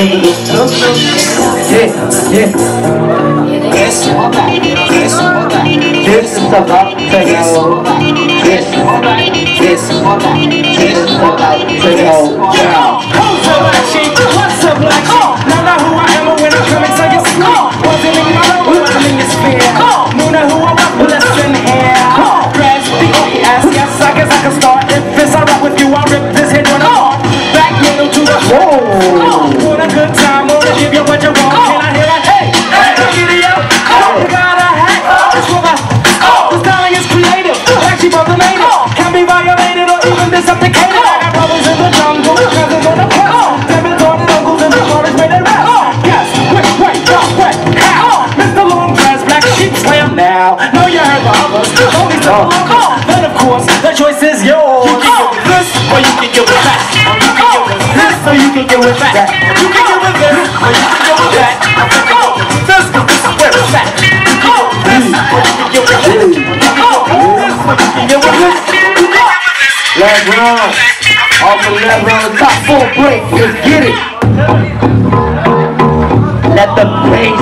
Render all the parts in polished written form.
This is about to go. This is about to go down. What's up, black sheep? What's up, black sheep? Now know who I am when I'm coming to your school. Wasn't in my room, wasn't in your sphere. Know who I am, but listen here. Grabs B-O-E-S, yes, I guess I can start. If it's alright with you, I'll rip this head on apart. Back middle to the want a good time, wanna give you what you want. Can I hear that? Hey, hey, yo, you got a hat. It's for the styling is creative. Actually, brother made it. Can't be violated or even disapplicated. I got brothers in the jungle, cousins on the quest. Devils on the uncles in the forest where they rest. Yes, wait, how? Mr. Long Grass, black sheep slam now. Know you heard the others, only some locals. But of course, the choice is yours. You can get with this, or you can get with that. You can get with this, or you can get with that. You can get with this, or you can get with that. I think you go with this, cause this is where it's at. You can get with this, or you can get with this. You can get with this, or you can get with this. Last round, off the left round, top 4 break, let's get it. Let the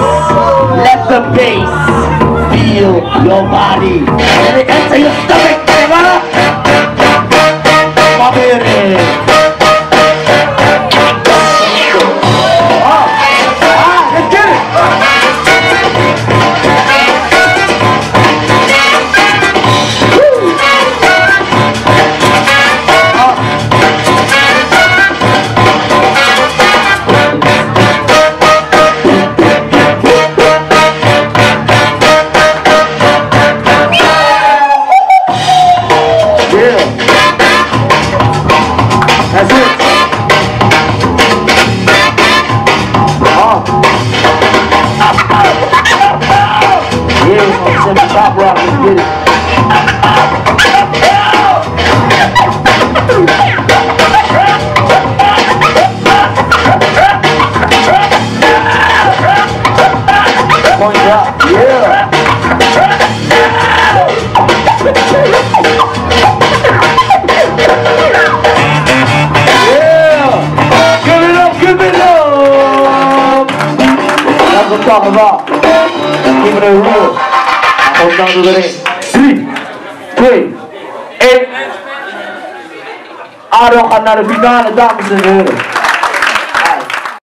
bass feel your body. Let it enter your stomach, brother. Pop it in. Let's get it. That's it. Yeah, we're gonna send the top rock. Let's get it. Point drop. Yeah. That's what I'm talking about. Keep it real. Hold on to the ring. 3, 2, 1. Araw ka na rin, damas and heren.